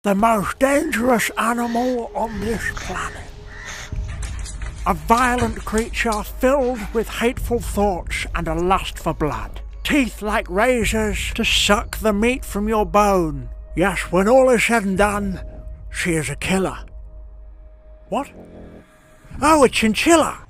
The most dangerous animal on this planet. A violent creature filled with hateful thoughts and a lust for blood. Teeth like razors to suck the meat from your bone. Yes, when all is said and done, she is a killer. What? Oh, a chinchilla!